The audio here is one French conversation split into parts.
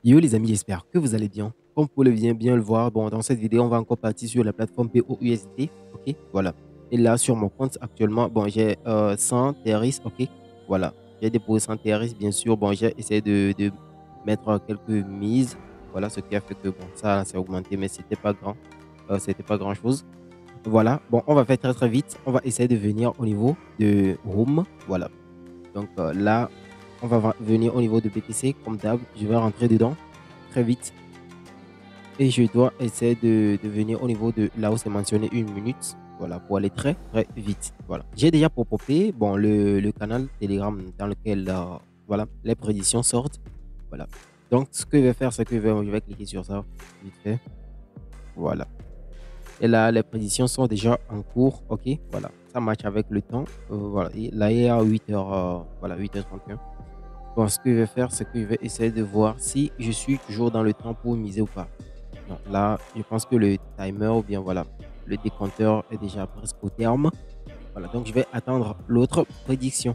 Yo les amis, j'espère que vous allez bien. Comme vous pouvez bien le voir, bon, dans cette vidéo, on va encore partir sur la plateforme POUSD. Ok, voilà. Et là, sur mon compte actuellement, bon, j'ai 100 TRX. Ok, voilà. J'ai déposé 100 TRX, bien sûr. Bon, j'ai essayé de mettre quelques mises. Voilà, ce qui a fait que bon, ça s'est augmenté, mais c'était pas grand. C'était pas grand chose. Voilà. Bon, on va faire très vite. On va essayer de venir au niveau de Home. Voilà. Donc là, on va venir au niveau de BTC. Comme d'hab, je vais rentrer dedans très vite. Et je dois essayer de venir au niveau de là où c'est mentionné 1 minute. Voilà, pour aller très vite. Voilà. J'ai déjà popé bon, le canal Telegram dans lequel voilà, les prédictions sortent. Voilà. Donc, ce que je vais faire, c'est que je vais cliquer sur ça vite fait. Voilà. Et là, les prédictions sont déjà en cours. OK. Voilà. Ça match avec le temps. Voilà. Et là, il est à 8h, voilà, 8h31. Bon, ce que je vais faire, c'est que je vais essayer de voir si je suis toujours dans le temps pour miser ou pas. Non, là, je pense que le timer ou bien voilà, le décompteur est déjà presque au terme. Voilà, donc je vais attendre l'autre prédiction.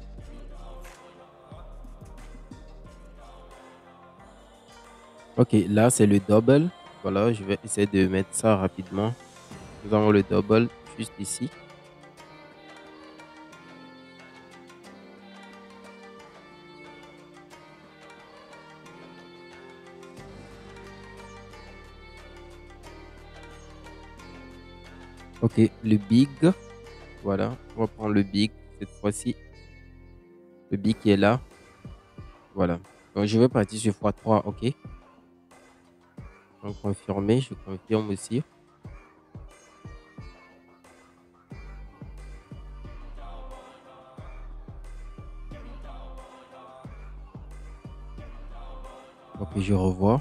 Ok, là c'est le double. Voilà, je vais essayer de mettre ça rapidement. Nous avons le double juste ici. Ok, le big. Voilà, on va prendre le big cette fois-ci. Le big qui est là. Voilà. Donc je vais partir sur x3, ok. Donc confirmer, je confirme aussi. Ok, je revois.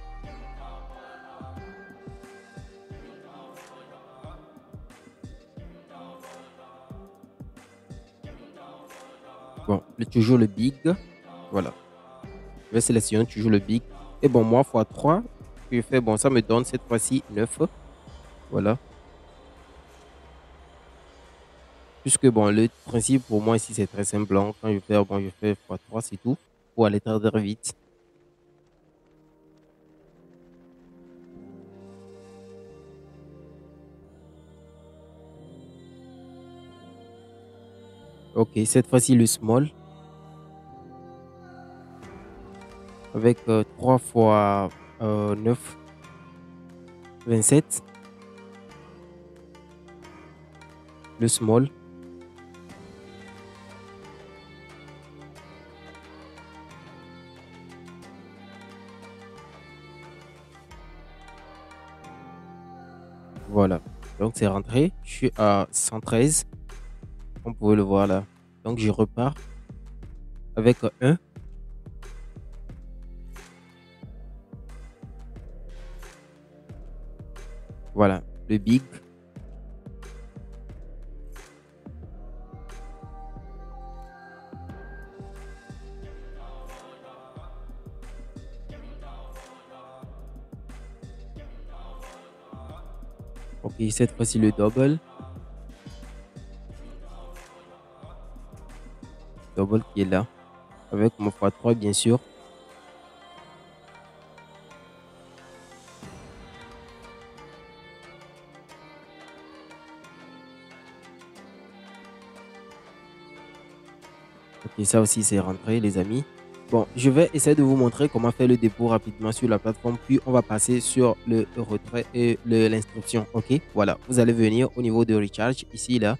Bon, toujours le big. Voilà. Je vais sélectionner toujours le big. Et bon, moi, x3, ce que je fais, bon, ça me donne cette fois-ci 9. Voilà. Puisque, bon, le principe pour moi ici, c'est très simple, hein. Quand je fais, bon, je fais x3, c'est tout. Pour aller très vite. Ok, cette fois-ci, le small. Avec 3 fois 9, 27. Le small. Voilà. Donc, c'est rentré. Je suis à 113. On peut le voir là. Donc, je repars avec 1. Voilà. Le big. Ok, cette fois-ci, le double. Double qui est là. Avec mon x3, bien sûr. Ok, ça aussi, c'est rentré, les amis. Bon, je vais essayer de vous montrer comment faire le dépôt rapidement sur la plateforme. Puis, on va passer sur le retrait et l'inscription. Ok, voilà. Vous allez venir au niveau de recharge, ici, là.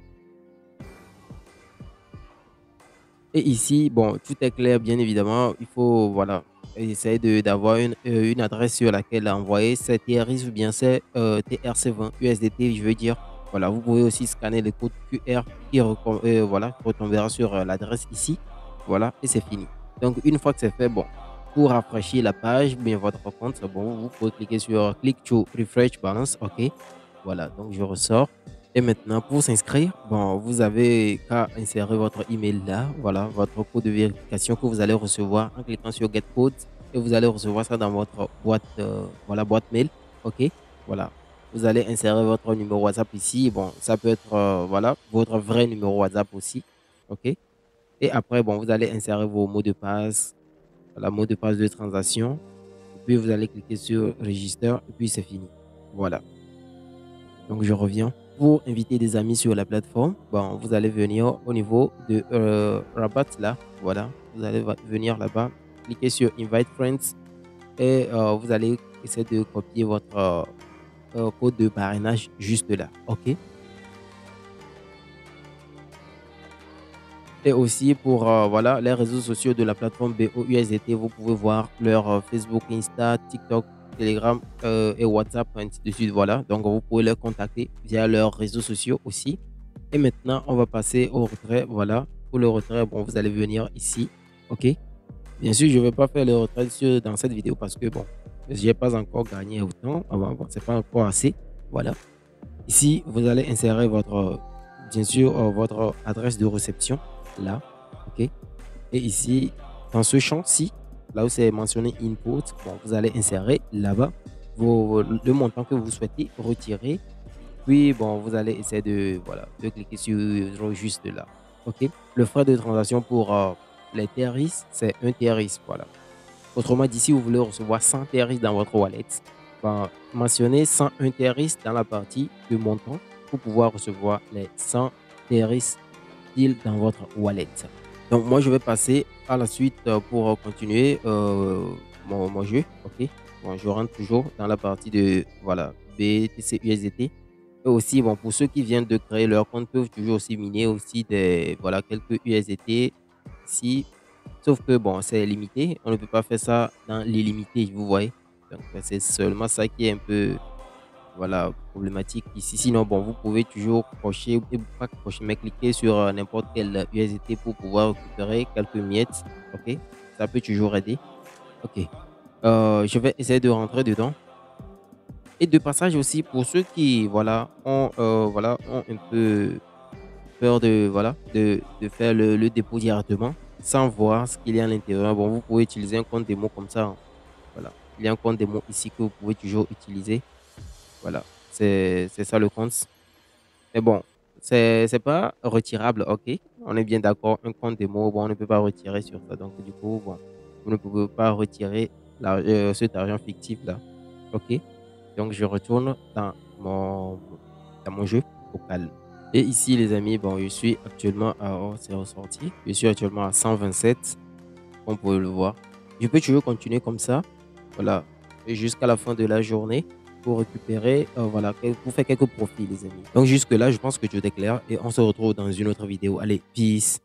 Et ici, bon, tout est clair, bien évidemment. Il faut, voilà, essayer d'avoir une adresse sur laquelle envoyer ces TRX ou bien c'est TRC20 USDT, je veux dire. Voilà, vous pouvez aussi scanner le code QR voilà, qui retombera sur l'adresse ici. Voilà, et c'est fini. Donc, une fois que c'est fait, bon, pour rafraîchir la page, bien votre compte, c'est bon, vous pouvez cliquer sur Click to Refresh Balance. OK. Voilà, donc je ressors. Et maintenant, pour s'inscrire, bon, vous avez qu'à insérer votre email là, voilà, votre code de vérification que vous allez recevoir en cliquant sur Get Code et vous allez recevoir ça dans votre boîte, voilà, boîte mail. OK, voilà. Vous allez insérer votre numéro WhatsApp ici. Bon, ça peut être, voilà, votre vrai numéro WhatsApp aussi. OK. Et après, bon, vous allez insérer vos mots de passe, voilà, mot de passe de transaction. Puis vous allez cliquer sur Register et puis c'est fini. Voilà. Donc je reviens. Pour inviter des amis sur la plateforme, bon, vous allez venir au niveau de Rabat là. Voilà. Vous allez venir là-bas, cliquer sur Invite Friends et vous allez essayer de copier votre code de parrainage juste là. OK. Et aussi pour voilà, les réseaux sociaux de la plateforme BOUSDT, vous pouvez voir leur Facebook, Insta, TikTok, Telegram et WhatsApp, ainsi de suite. Voilà, donc vous pouvez les contacter via leurs réseaux sociaux aussi. Et maintenant, on va passer au retrait. Voilà, pour le retrait, bon, vous allez venir ici. OK. Bien sûr, je ne vais pas faire le retrait dans cette vidéo parce que bon, je n'ai pas encore gagné autant. Bon, c'est pas encore assez. Voilà. Ici, vous allez insérer votre, bien sûr, votre adresse de réception là. OK. Et ici, dans ce champ-ci, là où c'est mentionné input, bon, vous allez insérer là-bas le montant que vous souhaitez retirer. Puis, bon, vous allez essayer de, voilà, de cliquer sur juste là. OK. Le frais de transaction pour les TRIS, c'est un TRIS. Voilà. Autrement dit, si vous voulez recevoir 100 TRIS dans votre wallet, ben, mentionnez 101 TRIS dans la partie de montant pour pouvoir recevoir les 100 TRIS dans votre wallet. Donc, moi, je vais passer à la suite pour continuer mon jeu. OK. Bon, je rentre toujours dans la partie de voilà, BTC USDT. Et aussi, bon, pour ceux qui viennent de créer leur compte, peuvent toujours aussi miner aussi des, voilà, quelques USDT ici. Sauf que, bon, c'est limité. On ne peut pas faire ça dans l'illimité, vous voyez. Donc, c'est seulement ça qui est un peu, voilà, problématique ici. Sinon, bon, vous pouvez toujours cocher, et pas cocher, mais cliquer sur n'importe quel USDT pour pouvoir récupérer quelques miettes. OK. Ça peut toujours aider. OK. Je vais essayer de rentrer dedans. Et de passage aussi, pour ceux qui, voilà, ont un peu peur de, voilà, de faire le dépôt directement sans voir ce qu'il y a à l'intérieur. Bon, vous pouvez utiliser un compte démo comme ça, hein. Voilà. Il y a un compte démo ici que vous pouvez toujours utiliser. Voilà. C'est ça le compte. Mais bon, c'est pas retirable, OK? On est bien d'accord. Un compte démo, bon, on ne peut pas retirer sur ça. Donc, du coup, bon, vous ne pouvez pas retirer cet argent fictif là. OK? Donc, je retourne dans mon jeu au calme. Et ici, les amis, bon, je suis actuellement à, oh, c'est ressorti. Je suis actuellement à 127, comme vous pouvez le voir. Je peux toujours continuer comme ça, voilà, et jusqu'à la fin de la journée pour récupérer, voilà, pour faire quelques profits, les amis. Donc, jusque-là, je pense que tout est clair et on se retrouve dans une autre vidéo. Allez, peace.